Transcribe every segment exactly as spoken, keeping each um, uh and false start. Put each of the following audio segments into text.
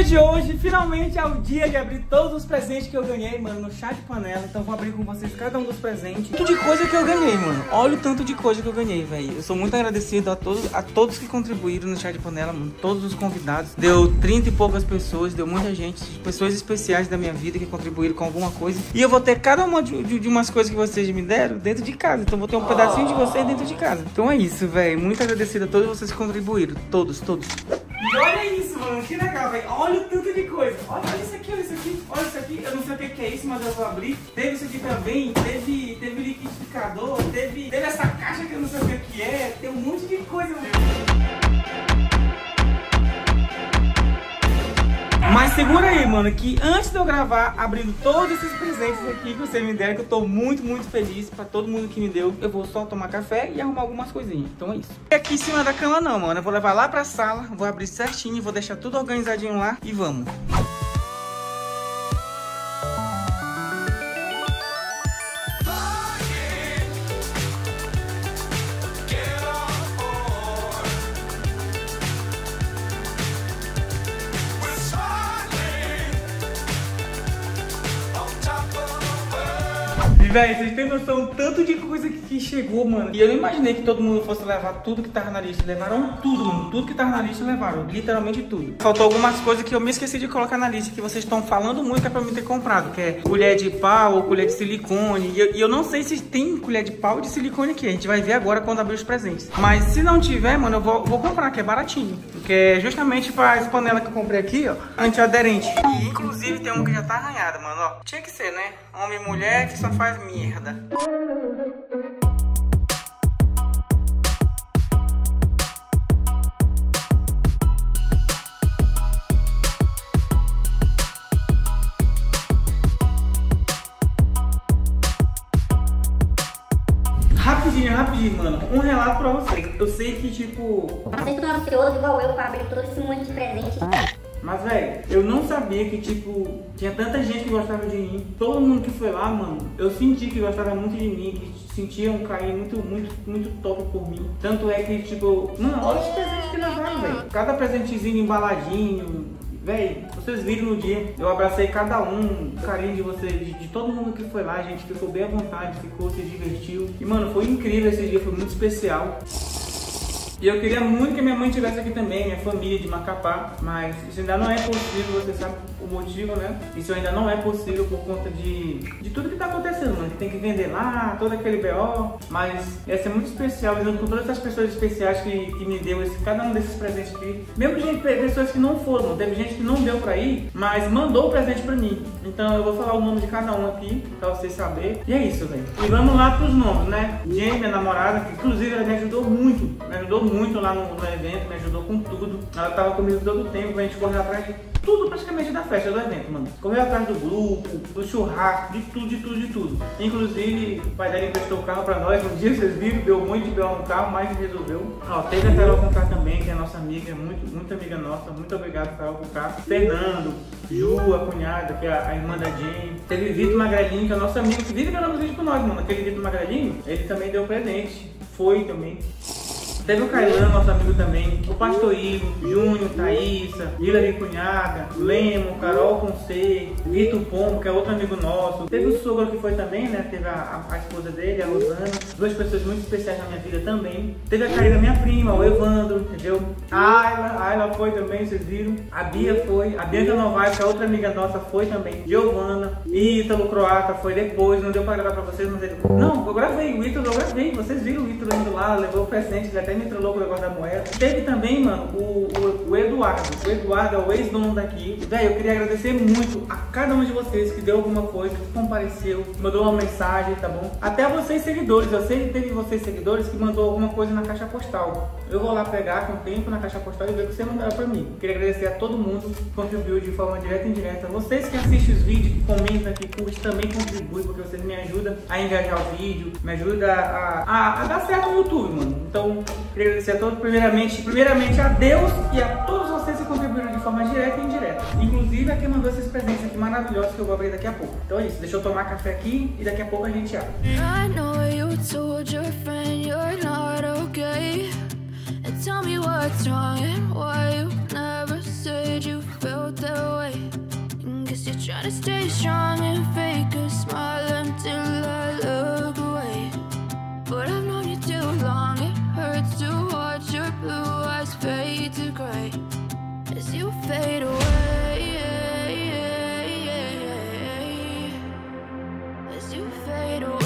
de hoje, finalmente é o dia de abrir todos os presentes que eu ganhei, mano, no chá de panela. Então vou abrir com vocês cada um dos presentes. Tanto de coisa que eu ganhei, mano. Olha o tanto de coisa que eu ganhei, velho. Eu sou muito agradecido a todos, a todos que contribuíram no chá de panela, mano. Todos os convidados. Deu trinta e poucas pessoas, deu muita gente, pessoas especiais da minha vida que contribuíram com alguma coisa. E eu vou ter cada uma de, de, de umas coisas que vocês me deram dentro de casa. Então vou ter um pedacinho de vocês dentro de casa. Então é isso, velho. Muito agradecido a todos vocês que contribuíram. Todos, todos. E olha isso, mano, que legal, velho. Olha o tanto de coisa. Olha, olha isso aqui, olha isso aqui, olha isso aqui. Eu não sei o que é isso, mas eu vou abrir. Teve isso aqui também, teve, teve liquidificador, teve, teve essa caixa que eu não sei o que é. Tem um monte de coisa, velho. Mas segura aí, mano, que antes de eu gravar, abrindo todos esses presentes aqui que você me deram, que eu tô muito, muito feliz pra todo mundo que me deu, eu vou só tomar café e arrumar algumas coisinhas. Então é isso. E aqui em cima da cama não, mano. Eu vou levar lá pra sala, vou abrir certinho, vou deixar tudo organizadinho lá e vamos. E, velho, vocês têm noção tanto de coisa que, que chegou, mano. E eu não imaginei que todo mundo fosse levar tudo que tava na lista. Levaram tudo, mano. Tudo que tava na lista levaram. Literalmente tudo. Faltou algumas coisas que eu me esqueci de colocar na lista, que vocês estão falando muito que é pra mim ter comprado. Que é colher de pau ou colher de silicone. E eu, e eu não sei se tem colher de pau ou de silicone aqui. A gente vai ver agora quando abrir os presentes. Mas se não tiver, mano, eu vou, vou comprar, que é baratinho. Porque é justamente pra essa panela que eu comprei aqui, ó, antiaderente. E inclusive tem uma que já tá arranhada, mano, ó. Tinha que ser, né? Homem e mulher que só faz merda. Rapidinho, rapidinho, mano. Um relato pra vocês. Eu sei que, tipo... Vocês estão ansiosos igual eu para abrir todo esse monte de presente. Mas, velho, eu não sabia que, tipo, tinha tanta gente que gostava de mim. Todo mundo que foi lá, mano, eu senti que gostava muito de mim, que sentia um carinho muito, muito, muito top por mim. Tanto é que, tipo, mano, olha os presentes que levaram, velho. Cada presentezinho embaladinho. Véi, vocês viram no dia, eu abracei cada um, o carinho de vocês, de, de todo mundo que foi lá, a gente ficou bem à vontade, ficou, se divertiu. E, mano, foi incrível esse dia, foi muito especial. E eu queria muito que minha mãe estivesse aqui também, minha família de Macapá, mas isso ainda não é possível, você sabe o motivo, né? Isso ainda não é possível por conta de, de tudo que tá acontecendo, mano. Que tem que vender lá, todo aquele B O, mas ia ser muito especial, junto com todas essas pessoas especiais que, que me deu esse, cada um desses presentes aqui. Mesmo gente, pessoas que não foram, teve gente que não deu pra ir, mas mandou o presente pra mim. Então eu vou falar o nome de cada um aqui, pra vocês saberem. E é isso, velho. E vamos lá pros nomes, né? Jenny, minha namorada, que inclusive ela me ajudou muito, me ajudou muito lá no, no evento, me ajudou com tudo. Ela tava comigo todo o tempo, a gente correu atrás de tudo praticamente da festa, do evento, mano. Correu atrás do grupo, do churrasco, de tudo, de tudo, de tudo. Inclusive, o pai dela emprestou o carro pra nós. Um dia vocês viram, deu muito de B O no carro, mas resolveu. Ó, teve a Carol Conká também, que é nossa amiga, muito, muito amiga nossa. Muito obrigado, Carol Conká. Fernando, Ju, a cunhada, que é a, a irmã da Jane. Teve Vitor Magrelinho, que é nosso amigo, que vive gravando vídeo com nós, mano. Aquele Vitor Magrelinho, ele também deu presente. Foi também. Teve o Kailan, nosso amigo também, o Pastor Igor, Júnior, Thaísa, Hilary Cunhaga, Lemo, Carol Conce, Vitor Pombo, que é outro amigo nosso. Teve o sogro que foi também, né? Teve a, a, a esposa dele, a Rosana. Duas pessoas muito especiais na minha vida também. Teve a Karina, minha prima, o Evandro, entendeu? A Ayla, a Ayla foi também, vocês viram. A Bia foi. A Bianca Novaes, que é outra amiga nossa, foi também. Giovana. Ítalo Croata foi depois. Não deu pra gravar pra vocês, mas ele... Não, eu gravei. O Ítalo eu gravei. Vocês viram o Ítalo indo lá, levou o presente, ele até me entrou louco o negócio da moeda. Teve também, mano, o, o, o Eduardo. O Eduardo é o ex-dono daqui. Velho, eu queria agradecer muito a cada um de vocês que deu alguma coisa, que compareceu, mandou uma mensagem, tá bom? Até vocês seguidores. Eu sei que teve vocês seguidores que mandou alguma coisa na caixa postal. Eu vou lá pegar com o tempo na caixa postal e ver o que você mandaram pra mim. Eu queria agradecer a todo mundo que contribuiu de forma direta e indireta. Vocês que assistem os vídeos, que comentam, que curtem, também contribuem, porque vocês me ajudam a engajar o vídeo, me ajudam a, a, a dar certo no YouTube, mano. Então, queria agradecer a todos, primeiramente, primeiramente a Deus e a todos vocês que contribuíram de forma direta e indireta. Inclusive a quem mandou esses presentes aqui maravilhosos que eu vou abrir daqui a pouco. Então é isso, deixa eu tomar café aqui e daqui a pouco a gente abre. I know you told your friend you're not okay. And tell me what's wrong and why you never said said you felt that way. Guess you're trying to stay strong and fake a smile until I look away. But I've known you too long, it hurts to watch your blue eyes fade to gray as you fade away, as you fade away.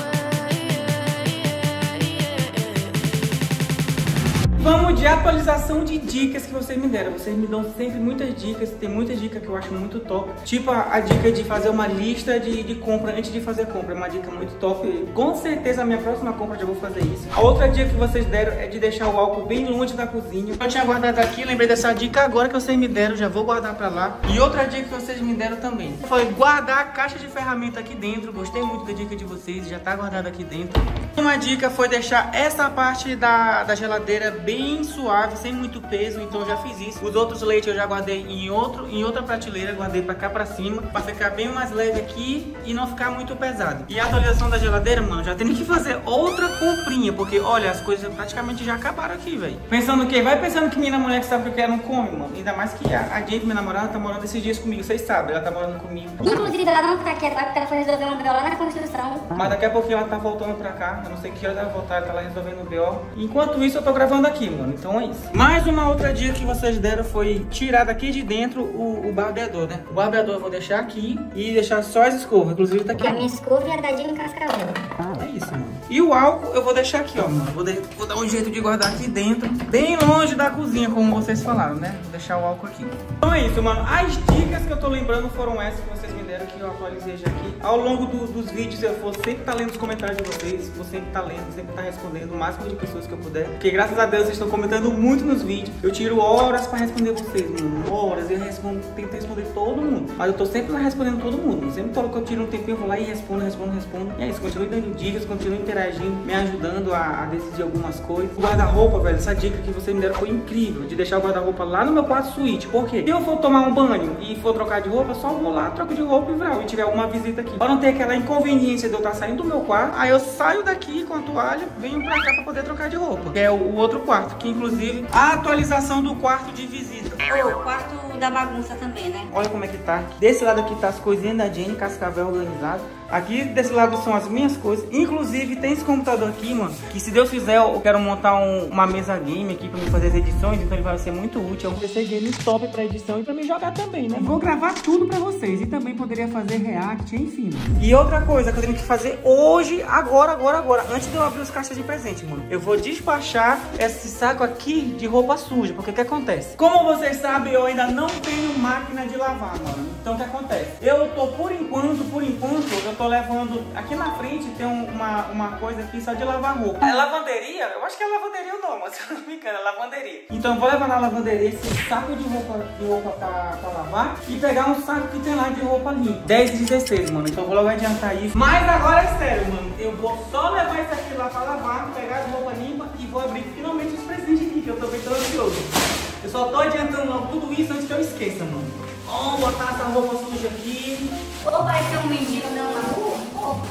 Vamos de atualização de dicas que vocês me deram. Vocês me dão sempre muitas dicas. Tem muitas dicas que eu acho muito top. Tipo a, a dica de fazer uma lista de, de compra antes de fazer a compra. É uma dica muito top. Com certeza a minha próxima compra eu já vou fazer isso. A outra dica que vocês deram é de deixar o álcool bem longe da cozinha. Eu tinha guardado aqui, lembrei dessa dica agora que vocês me deram. Já vou guardar pra lá. E outra dica que vocês me deram também foi guardar a caixa de ferramenta aqui dentro. Gostei muito da dica de vocês. Já tá guardado aqui dentro. Uma dica foi deixar essa parte da, da geladeira bem suave, sem muito peso, então eu já fiz isso. Os outros leites eu já guardei em, outro, em outra prateleira, guardei pra cá pra cima, pra ficar bem mais leve aqui e não ficar muito pesado. E a atualização da geladeira, mano, já tem que fazer outra comprinha, porque olha, as coisas praticamente já acabaram aqui, velho. Pensando o quê? Vai pensando que minha mulher que sabe o que ela não come, mano. Ainda mais que a, a Jade, minha namorada, tá morando esses dias comigo, vocês sabem, ela tá morando comigo. Inclusive ela não tá aqui agora porque ela foi resolver um B O lá na construção. Mas daqui a pouquinho ela tá voltando pra cá, eu não sei que hora ela vai voltar, ela tá lá resolvendo o B O. Enquanto isso eu tô gravando aqui, mano, então é isso. Mais uma outra dica que vocês deram foi tirar daqui de dentro o, o barbeador, né? O barbeador eu vou deixar aqui e deixar só as escovas, inclusive tá aqui. A minha escova e a da Dino Cascavel. Ah, é isso, mano. E o álcool eu vou deixar aqui, ó, mano. Vou, de, vou dar um jeito de guardar aqui dentro, bem longe da cozinha, como vocês falaram, né? Vou deixar o álcool aqui. Então é isso, mano. As dicas que eu tô lembrando foram essas que vocês me deram, que eu atualizei já aqui. Ao longo do, dos vídeos eu vou sempre estar tá lendo os comentários de vocês, vou sempre estar tá lendo, sempre estar tá respondendo o máximo de pessoas que eu puder. Porque graças a Deus vocês estão comentando muito nos vídeos. Eu tiro horas pra responder vocês, mano. Horas, eu respondo, tento responder todo mundo. Mas eu tô sempre lá respondendo todo mundo. Eu sempre falo que eu tiro um tempinho, eu vou lá e respondo, respondo, respondo. E é isso, continue dando dicas, continue interagindo, me ajudando a, a decidir algumas coisas. O guarda-roupa, velho, essa dica que vocês me deram foi incrível. De deixar o guarda-roupa lá no meu quarto suíte. Por quê? Se eu for tomar um banho e for trocar de roupa, só vou lá, troco de roupa e vral. E tiver alguma visita aqui. Pra não ter aquela inconveniência de eu estar saindo do meu quarto, aí eu saio daqui com a toalha, venho pra cá pra poder trocar de roupa. Que é o, o outro quarto, que inclusive a atualização do quarto de visita. O quarto da bagunça também, né? Olha como é que tá. Desse lado aqui tá as coisinhas da Jenny, Cascavel organizado. Aqui desse lado são as minhas coisas. Inclusive tem esse computador aqui, mano, que se Deus fizer eu quero montar um, uma mesa game aqui pra mim fazer as edições. Então ele vai ser muito útil. É um P C game top pra edição e pra mim jogar também, né? Vou gravar tudo pra vocês e também poderia fazer react, enfim. E outra coisa que eu tenho que fazer hoje, agora, agora, agora, antes de eu abrir os caixas de presente, mano, eu vou despachar esse saco aqui de roupa suja. Porque o que acontece? Como vocês sabem, eu ainda não tenho máquina de lavar, mano. Então o que acontece? Eu tô por enquanto, por enquanto, eu tô levando, aqui na frente tem um, uma, uma coisa aqui só de lavar roupa. É lavanderia? Eu acho que é lavanderia ou não, mas se eu não me engano, é lavanderia. Então eu vou levar na lavanderia esse saco de roupa, de roupa pra, pra lavar e pegar um saco que tem lá de roupa limpa. dez e dezesseis, mano. Então eu vou logo adiantar isso. Mas agora é sério, mano. Eu vou só levar isso aqui lá pra lavar, pegar as roupas limpas e vou abrir finalmente os presentes aqui, que eu tô bem tão ansioso. Eu só tô adiantando logo tudo isso antes que eu esqueça, mano. Vamos botar essa roupa suja aqui. Ou parecer um mendigo andando na rua. Oh,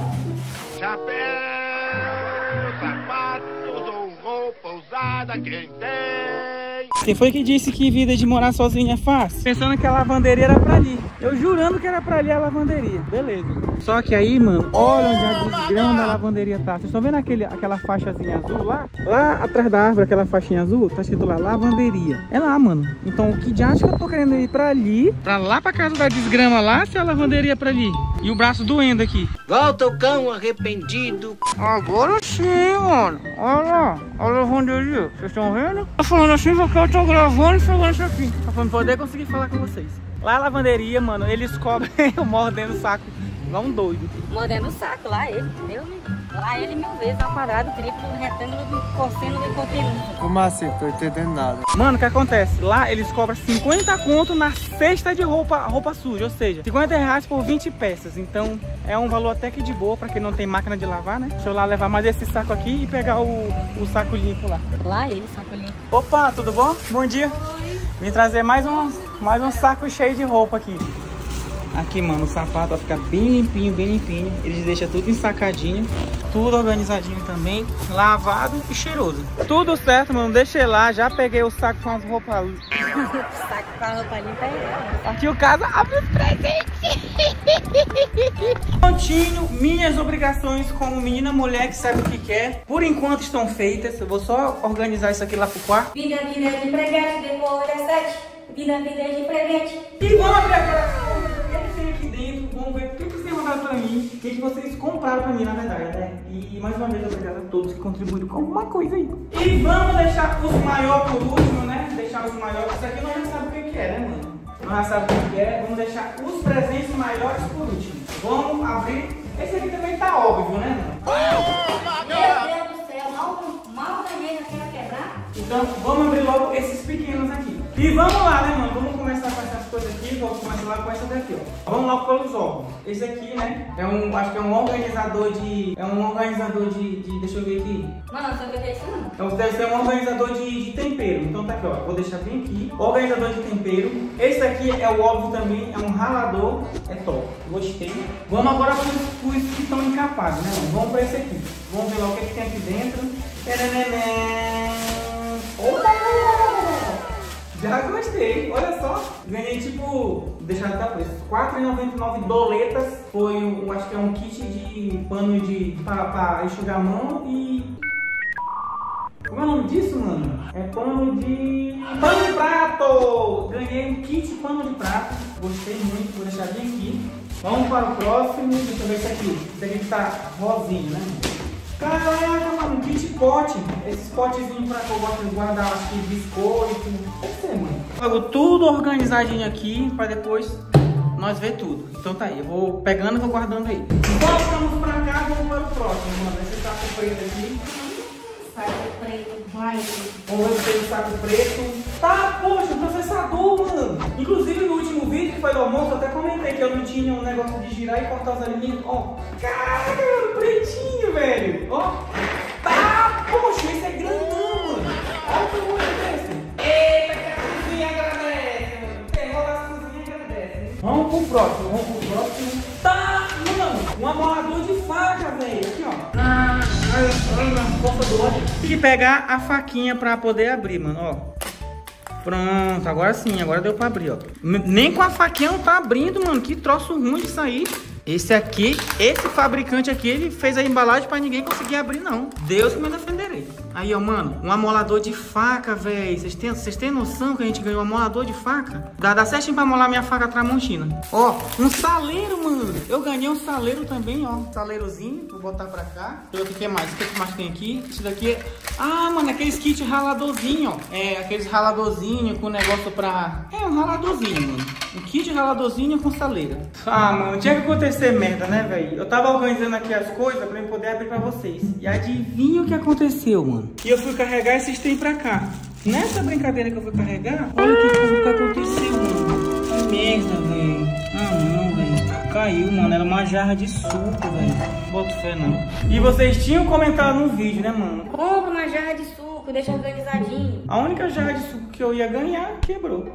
chapéu, sapatos ou roupa usada, quem tem? Quem foi que disse que vida de morar sozinho é fácil? Pensando que a lavanderia era pra ali. Eu jurando que era pra ali a lavanderia. Beleza. Só que aí, mano, olha onde a desgrama da lavanderia tá. Vocês estão vendo aquele, aquela faixazinha azul lá? Lá atrás da árvore, aquela faixinha azul, tá escrito lá, lavanderia. É lá, mano. Então, o que de acho que eu tô querendo ir pra ali, pra lá pra casa da desgrama lá, se a lavanderia é pra ali. E o braço doendo aqui. Volta o cão arrependido. Agora sim, mano. Olha lá, a lavanderia. Vocês estão vendo? Tô falando assim porque eu tô gravando e falando isso aqui. Pra não poder conseguir falar com vocês. Lá a lavanderia, mano, eles cobrem eu mordendo o saco igual um doido. Mordendo o saco, lá ele, meu, lá ele mil vezes, ao quadrado, triplo, retângulo, cosseno e conteúdo. Como assim? Tô entendendo nada. Mano, o que acontece? Lá eles cobram cinquenta conto na cesta de roupa, roupa suja, ou seja, cinquenta reais por vinte peças. Então é um valor até que de boa pra quem não tem máquina de lavar, né? Deixa eu lá levar mais esse saco aqui e pegar o, o saco limpo lá. Lá ele, saco limpo. Opa, tudo bom? Bom dia. Vim trazer mais um, mais um saco cheio de roupa aqui. Aqui, mano, o sapato vai ficar bem limpinho, bem limpinho. Eles deixam tudo ensacadinho, tudo organizadinho também, lavado e cheiroso. Tudo certo, mano, deixei lá, já peguei o saco com as roupas. O saco com a roupa limpa é... Aqui o caso abre os presentes. Prontinho, minhas obrigações como menina mulher que sabe o que quer, por enquanto estão feitas. Eu vou só organizar isso aqui lá pro quarto. Vida, vida de preguete, depois das sete. Vida, vida de preguete. E vamos abrir agora o que tem aqui dentro, vamos ver o que vocês têm mandado pra mim, o que vocês compraram pra mim, na verdade, né? E mais uma vez, obrigado a todos que contribuíram com alguma coisa aí. E vamos deixar os maiores por último, né? Deixar os maiores. Isso aqui nós já sabemos o que é, né, mano? Nós já sabemos o que é. Vamos deixar os presentes maiores por último. Vamos abrir. Esse aqui também tá óbvio, né, mano? Meu Deus do céu, mal, mal ganhei, já quero quebrar. Então, vamos abrir logo esses pequenos aqui. E vamos lá, né, mano? Vamos começar com essas coisas aqui. Vamos começar lá com essa daqui, ó. Vamos logo pelos órgãos. Esse aqui, né? É um, acho que é um organizador de... É um organizador de... de deixa eu ver aqui. Mano, não sei o que é isso, não. Então, deve ser um organizador de, de tempero. Então tá aqui, ó. Vou deixar bem aqui. Organizador de tempero. Esse aqui é o óbvio também. É um ralador. É top. Gostei. Vamos agora para os que estão encapados, né, mano? Vamos para esse aqui. Vamos ver lá o que, é que tem aqui dentro. Opa! Já gostei, olha só. Ganhei tipo, deixar de dar preço, quatro reais e noventa e nove doletas. Foi, um, acho que é um kit de pano de para enxugar a mão e... Como é o nome disso, mano? É pano de... Pano de prato! Ganhei um kit de pano de prato. Gostei muito, vou deixar bem aqui. Vamos para o próximo, deixa eu ver esse aqui. Esse aqui que tá rosinho, né? Caraca, mano, kit pote. Esses potezinhos pra que eu gosto de guardar aqui, biscoito. Deve ser, mano. Logo tudo organizadinho aqui, pra depois nós ver tudo. Então tá aí, eu vou pegando e vou guardando aí. Voltamos pra cá, vamos para o próximo, mano. Esse saco preto aqui. Saco preto, vai. Vamos ver se tem o saco preto. Tá, poxa, processador, mano. Inclusive no último vídeo que foi do almoço, eu até comentei que eu não tinha um negócio de girar e cortar os alimentos. Ó, caraca, mano, pretinho, velho. Ó, tá, poxa, esse é grandão, mano. Olha o tamanho desse. Eita, que a cozinha agradece, mano. Pegou das cozinhas agradece. Vamos pro próximo, vamos pro próximo. Tá, mano, um amolador de faca, velho. Aqui, ó. Ah, força do ódio. Tem que pegar a faquinha pra poder abrir, mano, ó. Pronto, agora sim, agora deu pra abrir, ó. Nem com a faquinha não tá abrindo, mano. Que troço ruim disso aí. Esse aqui, esse fabricante aqui, ele fez a embalagem pra ninguém conseguir abrir, não. Deus que me defenderei. Aí, ó, mano, um amolador de faca, velho. Vocês têm, vocês têm noção que a gente ganhou um amolador de faca? Dá, dá certinho pra amolar minha faca Tramontina. Ó, um saleiro, mano. Eu ganhei um saleiro também, ó. Um saleirozinho, vou botar pra cá. Deixa eu ver o que mais. O que mais tem aqui? Isso daqui é... Ah, mano, aqueles kits raladorzinho, ó. É, aqueles raladorzinho com negócio pra... É, um raladorzinho, mano. Um kit raladorzinho com saleira. Ah, mano, tinha que acontecer merda, né, velho? Eu tava organizando aqui as coisas pra eu poder abrir pra vocês. E adivinha o que aconteceu, mano? E eu fui carregar esses trem pra cá. Nessa brincadeira que eu fui carregar, olha o que, que aconteceu, mano. Que merda, velho. Ah, não, velho. Caiu, mano. Era uma jarra de suco, velho. Boto fé, não. E vocês tinham comentado no vídeo, né, mano? Compra uma jarra de suco, deixa organizadinho. A única jarra de suco que eu ia ganhar, quebrou.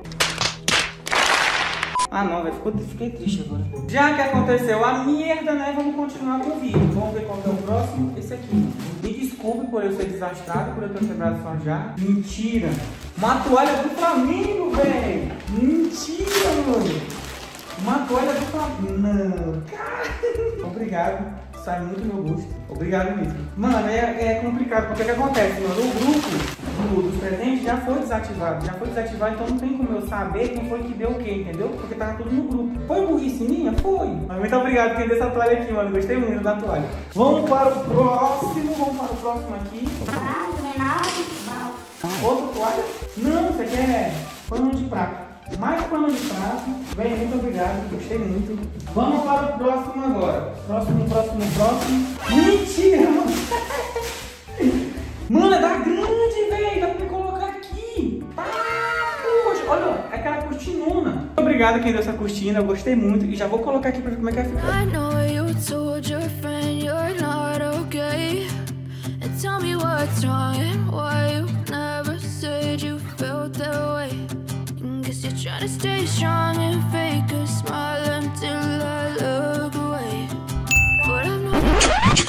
Ah não, velho, fiquei triste agora. Já que aconteceu a merda, né, vamos continuar com o vídeo. Vamos ver qual que é o próximo. Esse aqui. Me desculpe por eu ser desastrado, por eu ter quebrado sua jarra. Mentira. Uma toalha do Flamengo, velho. Mentira, mano. Uma toalha do Flamengo. Não. Cara. Obrigado. Sai muito do meu gosto. Obrigado mesmo. Mano, é, é complicado. Porque o que acontece, mano? O grupo do, dos presentes já foi desativado. Já foi desativado, então não tem como eu saber quem foi que deu o quê, entendeu? Porque tava tudo no grupo. Foi burrice minha? Foi. Mas muito obrigado por quem deu essa toalha aqui, mano. Gostei muito da toalha. Vamos para o próximo. Vamos para o próximo aqui. Ah, não é nada. Outra toalha? Não, isso aqui é pano de prato. Mais pano de prato. Bem, muito obrigado, gostei muito. Vamos para o próximo agora. Próximo, próximo, próximo. Mentira, mano. Mano, é da grande, velho. Dá pra me colocar aqui. Ah, poxa, olha, é aquela cortinona. Muito obrigado quem deu essa cortina, eu gostei muito. E já vou colocar aqui pra ver como é que vai ficar. I know you told your friend you're not okay. And tell me what's wrong and why you never said you felt that way. Guess you're trying to stay strong and fake a smile until until I look away. But I've known you.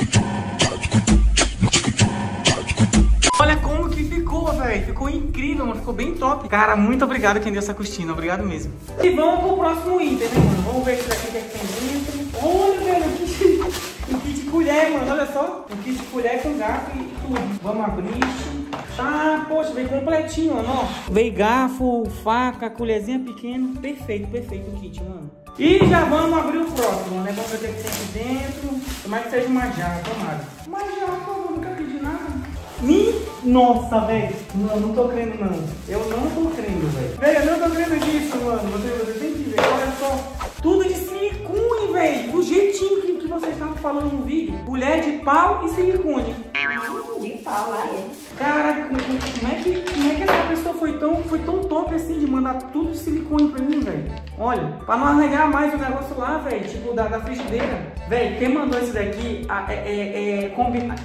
Olha como que ficou, velho. Ficou incrível, mano. Ficou bem top. Cara, muito obrigado quem deu essa costina. Obrigado mesmo. E vamos pro próximo item, né, mano? Vamos ver isso daqui que é que tem dentro. Olha, velho, o kit, o kit de colher, mano. Olha só. O kit de colher com garfo e tudo. Vamos abrir. Ah, poxa, veio completinho, mano. Ó. Veio garfo, faca, colherzinha pequena. Perfeito, perfeito o kit, mano. E já vamos abrir o próximo, né? Vamos ver o que tem aqui dentro. Tomara que seja uma jarra, tomara. Uma jarra, por favor, nunca pedi nada. Me... Nossa, velho. Não, não tô crendo, não. Eu não tô crendo, velho. Velho, eu não tô crendo nisso, mano. Você, você tem que ver. Olha só. Tudo de silicone, velho. Do jeitinho que, que vocês estavam falando no vídeo. Colher de pau e silicone. De pau lá, é. Cara, como é que, como é que essa pessoa foi tão, foi tão top assim de mandar tudo de silicone pra mim, velho? Olha, pra não arranhar mais o negócio lá, velho. Tipo, da, da frigideira. Velho, quem mandou isso daqui é, é, é combinar.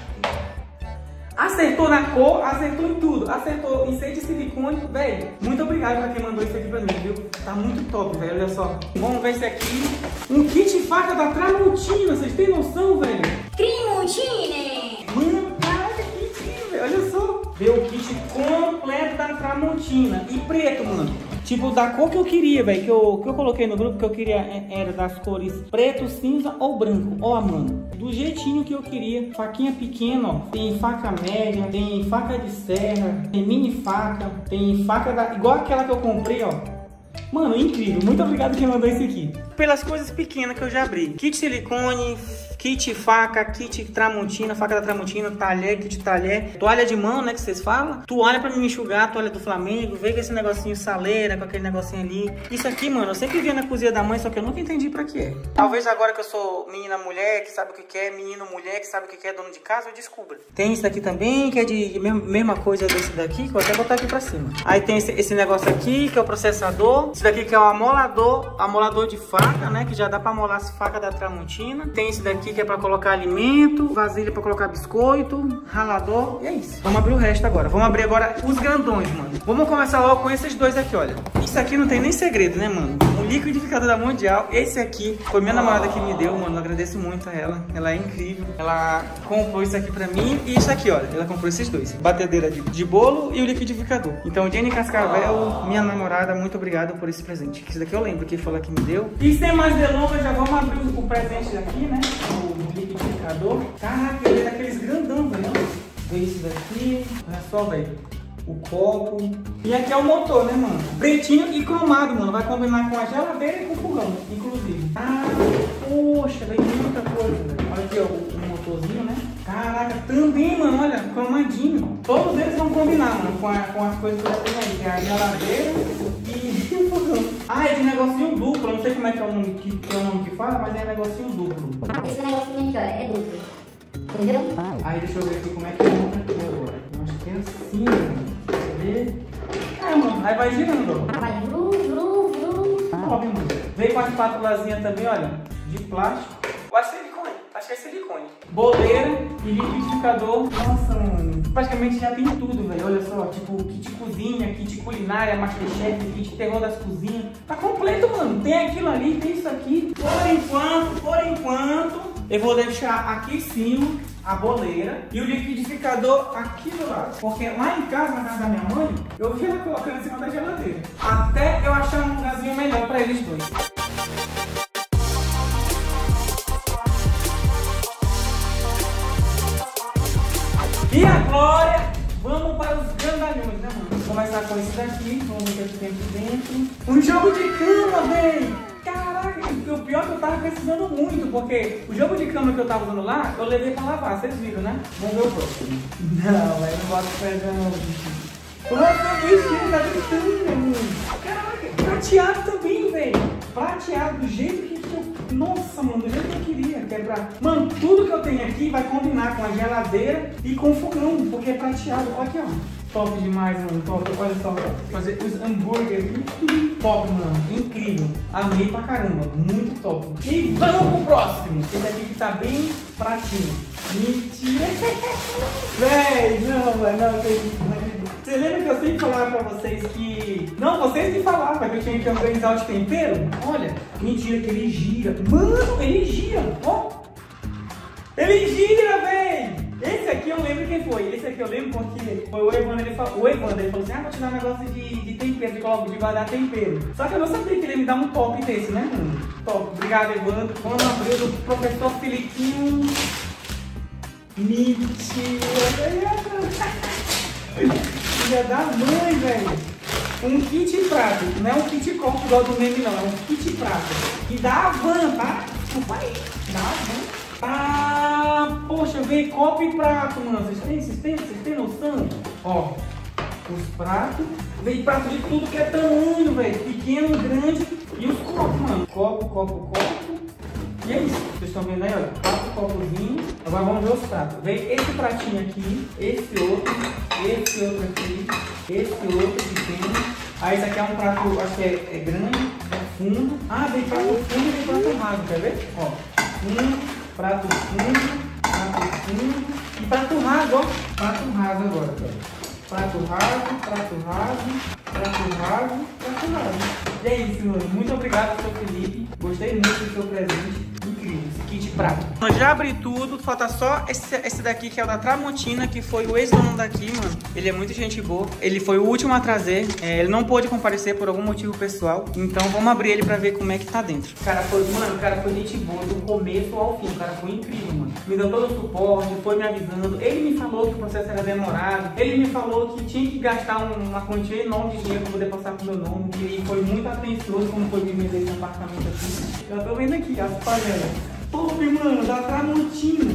Acertou na cor, acertou em tudo, acertou em ser de silicone, velho. Muito obrigado pra quem mandou isso aqui pra mim, viu? Tá muito top, velho, olha só. Vamos ver esse aqui. Um kit faca da Tramontina, vocês têm noção, velho? Tramontina! Mano, caraca, que incrível, velho, olha só. Veio o kit completo da Tramontina. E preto, mano. Tipo, da cor que eu queria, velho. Que eu, que eu coloquei no grupo, que eu queria era das cores preto, cinza ou branco. Ó, mano. Do jeitinho que eu queria. Faquinha pequena, ó. Tem faca média, tem faca de serra, tem mini faca, tem faca da... igual aquela que eu comprei, ó. Mano, incrível. Muito obrigado quem mandou esse aqui. Pelas coisas pequenas que eu já abri. Kit silicone, kit faca, kit Tramontina, faca da Tramontina, talher, kit talher, toalha de mão, né, que vocês falam. Toalha pra me enxugar, toalha do Flamengo. Veio com esse negocinho saleira, com aquele negocinho ali. Isso aqui, mano, eu sempre via na cozinha da mãe, só que eu nunca entendi pra quê. Talvez agora que eu sou menina mulher, que sabe o que que é, menino mulher, que sabe o que que é dono de casa, eu descubra. Tem isso daqui também, que é de mesma coisa desse daqui, que eu vou até botar aqui pra cima. Aí tem esse, esse negócio aqui, que é o processador. Esse daqui que é o amolador, amolador de faca, né, que já dá pra amolar as facas da Tramontina. Tem esse daqui que é pra colocar alimento, vasilha pra colocar biscoito, ralador, e é isso. Vamos abrir o resto agora. Vamos abrir agora os grandões, mano. Vamos começar logo com esses dois aqui, olha. Isso aqui não tem nem segredo, né, mano? Um liquidificador da Mundial. Esse aqui foi minha namorada que me deu, mano. Eu agradeço muito a ela. Ela é incrível. Ela comprou isso aqui pra mim e isso aqui, olha. Ela comprou esses dois. Batedeira de, de bolo e o liquidificador. Então, Jenny Cascavel, minha namorada, muito obrigado por esse presente. Isso daqui eu lembro que foi ela que me deu. E sem mais delongas, já vamos abrir o presente daqui, né? O liquidificador. Caraca, ele é daqueles grandão, velho. Vê isso daqui. Olha só, velho. O copo. E aqui é o motor, né, mano? Pretinho e cromado, mano. Vai combinar com a geladeira e com o fogão, inclusive. Ah, poxa, vem muita coisa, velho. Olha aqui, ó, o motorzinho, né? Caraca, também, mano, olha, cromadinho. Todos eles vão combinar, mano, com, a, com as coisas que eu tenho aí. Que é a geladeira e o fogão. Ah, é de negocinho duplo. Eu não sei como é que é o nome que, que, é o nome que fala, mas é negocinho duplo. Esse negocinho aqui, ó, é duplo. Entendeu? Aí deixa eu ver aqui como é que é aqui agora. Eu acho que é assim, mano. Ver. É, mano, aí vai girando, ó. Vai vru, vru, vru. Top, mano. Veio com a espátulazinha também, olha, de plástico. Eu acho silicone, acho que é silicone. Boleira e liquidificador. Nossa, mano. Praticamente já tem tudo, velho. Olha só, tipo, kit cozinha, kit culinária, Masterchef, kit terror das cozinhas. Tá completo, mano. Tem aquilo ali, tem isso aqui. Por enquanto, por enquanto, eu vou deixar aqui em cima a boleira e o liquidificador aqui do lado. Porque lá em casa, na casa da minha mãe, eu vi ela colocando em cima da geladeira. Até eu achar um lugarzinho melhor pra eles dois. E agora, vamos para os grandalhões, né, mano? Vamos começar com esse daqui, vamos ver o que tem aqui dentro. Um jogo de cama, velho! Caraca, o pior é que eu tava precisando muito, porque o jogo de cama que eu tava usando lá, eu levei pra lavar, vocês viram, né? Vamos ver o próximo. Não, velho, não bota o pé não. Nossa, o bichinho tá gritando, mano. Caraca, prateado também, velho. Prateado, do jeito que eu... Nossa, mano, do jeito que eu queria, que é pra... Mano, tudo que eu tenho aqui vai combinar com a geladeira e com o fogão, porque é prateado. Olha aqui, ó. Top demais, mano. Top. Olha só, fazer os hambúrguer aqui. Top, mano. Incrível. Amei pra caramba. Muito top. E vamos pro próximo. Esse aqui que tá bem pratinho. Mentira. Véi, não, velho. Não acredito. Você lembra que eu sempre falava pra vocês que... Não, vocês que falavam que eu tinha que organizar o de tempero? Olha, mentira que ele gira. Mano, ele gira, ó. Ele gira, velho. Esse aqui eu lembro quem foi. Esse aqui eu lembro porque foi o Evandro. Ele falou, o Evandro, ele falou assim, ah, vou te dar um negócio de, de tempero, de colocar, de guardar tempero. Só que eu não sabia que ele ia me dar um top desse, né, mano? Top. Obrigado, Evandro. Vamos abrir do professor Filipinho. Mentira, velho. Filha da mãe, velho. Um kit prato. Não é um kit copo igual do meme, não. É um kit prato. E dá a van, tá? Desculpa aí. Dá a van. Ah, poxa, veio copo e prato, mano. Vocês têm, vocês têm, vocês têm noção? Ó, os pratos. Veio prato de tudo que é tamanho, velho. Pequeno, grande. E os copos, mano. Copo, copo, copo. E é isso. Vocês estão vendo aí, ó. Quatro copozinhos. Agora vamos ver os pratos. Veio esse pratinho aqui, esse outro, esse outro aqui, esse outro pequeno. Aí esse aqui é um prato, acho que é, é grande, é fundo. Ah, veio prato fundo e veio prato raso, quer ver? Ó, fundo, prato fundo, prato fundo e prato raso, ó. Prato raso agora, ó. Prato raso, prato raso, prato raso, prato raso. E é isso, mano. Muito obrigado, seu Felipe. Gostei muito do seu presente. Incrível, esse kit prato. Eu já abri tudo, falta só esse, esse daqui que é o da Tramontina, que foi o ex-dono daqui, mano. Ele é muito gente boa. Ele foi o último a trazer. É, ele não pôde comparecer por algum motivo pessoal. Então vamos abrir ele pra ver como é que tá dentro. O cara foi, mano, o cara foi gente boa do começo ao fim. O cara foi incrível, mano. Me deu todo o suporte, foi me avisando. Ele me falou que o processo era demorado. Ele me falou que tinha que gastar uma quantia enorme de dinheiro pra poder passar pro meu nome. Ele foi muito atencioso quando foi me vender esse apartamento aqui. Eu tô vendo aqui as panelas. Top, mano, da Tramontina.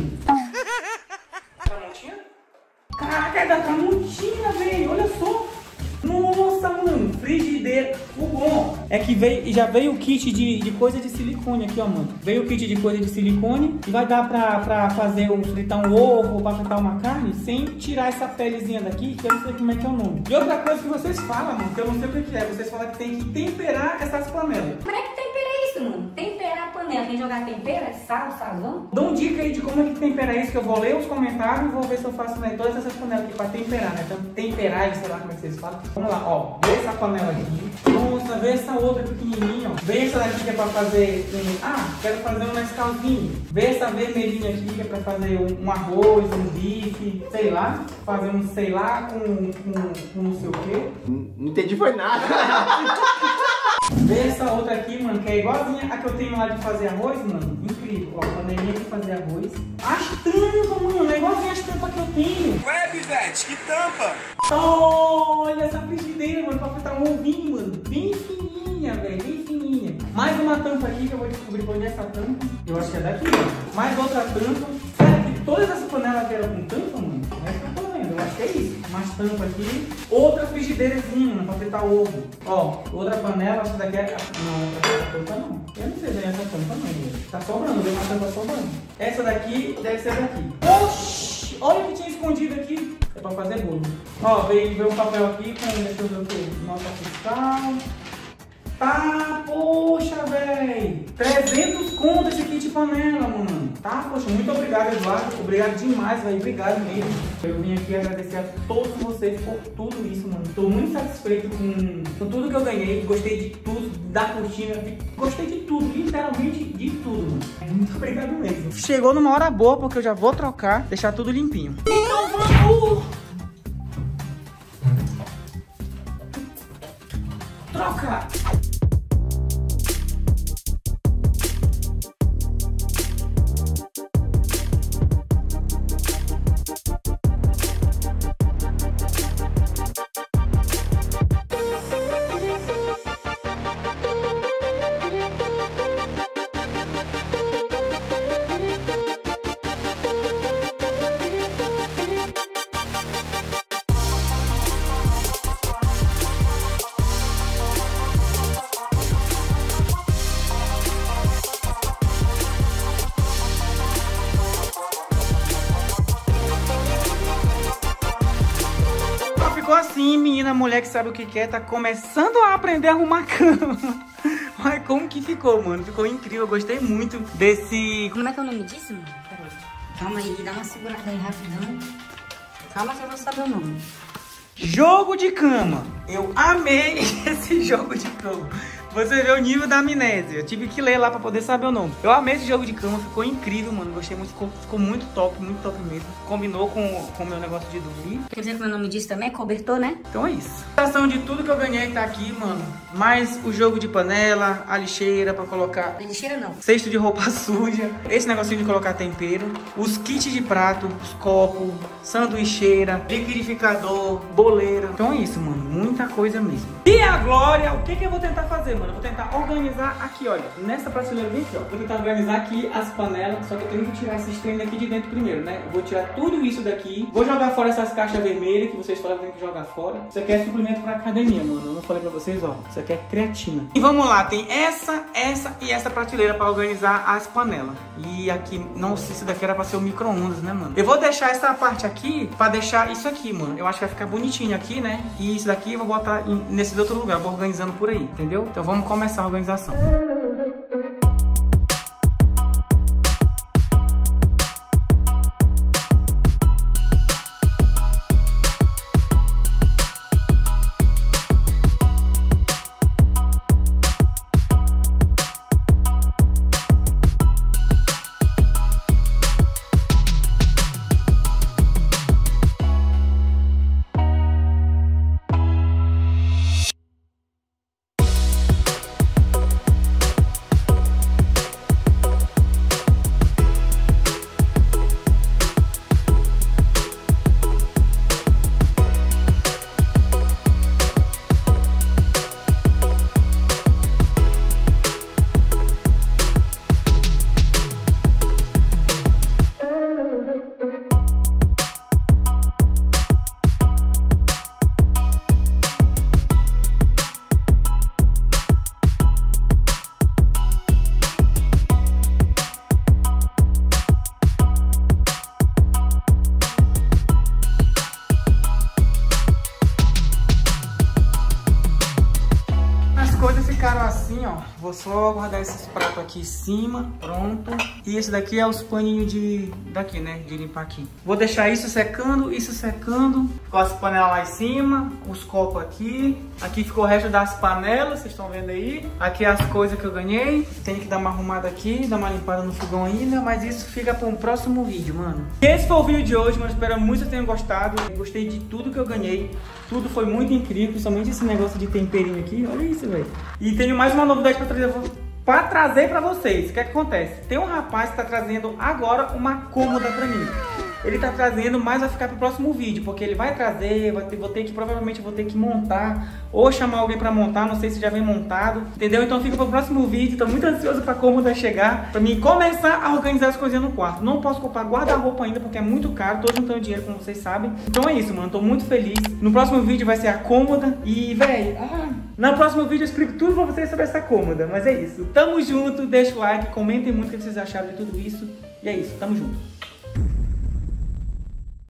Tramontina? Caraca, é da Tramontina, velho. Olha só. Nossa, mano, frigideira. O bom é que veio, já veio o kit de, de coisa de silicone aqui, ó, mano. Veio o kit de coisa de silicone e vai dar pra, pra fazer um, fritar um ovo ou pra fritar uma carne sem tirar essa pelezinha daqui, que eu não sei como é que é o nome. E outra coisa que vocês falam, mano, que eu não sei o que é, vocês falam que tem que temperar essas panelas. Como é que tempera isso, mano? Temperar a panela, tem que jogar tempero, sal, sazão? Dá uma dica aí de como é que tempera isso, que eu vou ler os comentários e vou ver se eu faço, né, todas essas panelas aqui pra temperar, né? Então, temperar, sei lá como é que vocês falam. Vamos lá, ó, vê essa panela aqui. Nossa, vê essa outra pequenininha, ó. Vê essa daqui que é pra fazer um... Ah, quero fazer um Nescauzinho. Vê essa vermelhinha aqui que é pra fazer um, um arroz, um bife, sei lá. Fazer um, sei lá, com, com, com não sei o quê. Não, não entendi foi nada. Vê essa outra aqui, mano, que é igualzinha a que eu tenho lá de fazer arroz, mano. Incrível. Ó, panelinha de fazer arroz. As tampas, mano, é igualzinha as tampas que eu tenho. Ué, Bivete, que tampa? Olha essa frigideira, mano, pra fritar um ovinho, mano. Bem fininha, velho, bem fininha. Mais uma tampa aqui que eu vou descobrir qual é essa tampa. Eu acho que é daqui, ó. Mais outra tampa. Será que todas essas panelas vieram com tampa, mano? É isso que eu tô vendo, eu acho que é isso. Mais tampa aqui. Outra frigideirazinha, mano, pra fritar ovo. Ó, outra panela, acho que daqui é... Não, essa tampa não. Eu não sei se é essa tampa não, velho. Tá sobrando, veio uma tampa sobrando. Essa daqui deve ser daqui. Oxi! Olha o que tinha escondido aqui. É pra fazer bolo. Ó, veio, veio um papel aqui com, deixa eu ver o que? Nota fiscal. Tá, poxa, velho. trezentos conto esse kit panela, mano. Tá, poxa, muito obrigado, Eduardo. Obrigado demais, velho. Obrigado mesmo. Eu vim aqui agradecer a todos vocês por tudo isso, mano. Tô muito satisfeito com, com tudo que eu ganhei. Gostei de tudo, da cortina. Gostei de tudo, literalmente de tudo, mano. Muito obrigado mesmo. Chegou numa hora boa, porque eu já vou trocar, deixar tudo limpinho. Então vamos... Troca! Ficou assim, menina, mulher que sabe o que quer, tá começando a aprender a arrumar a cama. Olha como que ficou, mano. Ficou incrível, eu gostei muito desse... Como é que é o nome disso, mano? Peraí. Calma aí, dá uma segurada aí rapidão. Calma que eu vou saber o nome. Jogo de cama. Eu amei esse jogo de cama. Você vê o nível da amnésia. Eu tive que ler lá pra poder saber o nome. Eu amei esse jogo de cama, ficou incrível, mano. Gostei muito, ficou, ficou muito top, muito top mesmo. Combinou com o meu negócio de dormir. Quer dizer que o meu nome disso também é cobertor, né? Então é isso. A ação de tudo que eu ganhei tá aqui, mano. Mais o jogo de panela, a lixeira pra colocar... Lixeira não. Cesto de roupa suja. Esse negocinho de colocar tempero. Os kits de prato, os copos, sanduicheira, liquidificador, boleira. Então é isso, mano. Muita coisa mesmo. E a Glória, o que que eu vou tentar fazer, mano? Eu vou tentar organizar aqui, olha. Nessa prateleira bem aqui, ó. Vou tentar organizar aqui as panelas. Só que eu tenho que tirar esses trem daqui de dentro primeiro, né? Eu vou tirar tudo isso daqui. Vou jogar fora essas caixas vermelhas que vocês falaram que tem que jogar fora. Isso aqui é suplemento pra academia, mano. Eu não falei pra vocês, ó. Isso aqui é creatina. E vamos lá, tem essa, essa e essa prateleira pra organizar as panelas. E aqui, não sei se isso daqui era pra ser o micro-ondas, né, mano? Eu vou deixar essa parte aqui pra deixar isso aqui, mano. Eu acho que vai ficar bonitinho aqui, né? E isso daqui eu vou botar em, nesse outro lugar. Eu vou organizando por aí, entendeu? Então vamos começar a organização. Ficaram assim, ó. Vou só guardar esses pratos aqui em cima. Pronto. E esse daqui é os paninhos de... daqui, né? De limpar aqui. Vou deixar isso secando, isso secando. Com as panelas lá em cima. Os copos aqui. Aqui ficou o resto das panelas, vocês estão vendo aí. Aqui as coisas que eu ganhei. Tem que dar uma arrumada aqui, dar uma limpada no fogão ainda. Mas isso fica para um próximo vídeo, mano. Esse foi o vídeo de hoje, mano. Espero muito que vocês tenham gostado. Gostei de tudo que eu ganhei. Tudo foi muito incrível, principalmente esse negócio de temperinho aqui. Olha isso, velho. E tenho mais uma novidade para trazer para trazer para vocês. O que é que acontece? Tem um rapaz que está trazendo agora uma cômoda para mim. Ele tá trazendo, mas vai ficar pro próximo vídeo, porque ele vai trazer, vai ter, vou ter que, provavelmente vou ter que montar, ou chamar alguém pra montar, não sei se já vem montado, entendeu? Então fica pro próximo vídeo, tô muito ansioso pra cômoda chegar, pra mim começar a organizar as coisinhas no quarto. Não posso comprar guarda-roupa ainda, porque é muito caro, tô juntando dinheiro, como vocês sabem. Então é isso, mano, tô muito feliz. No próximo vídeo vai ser a cômoda, e, véi, ah, no próximo vídeo eu explico tudo pra vocês sobre essa cômoda, mas é isso. Tamo junto, deixa o like, comentem muito o que vocês acharam de tudo isso, e é isso, tamo junto.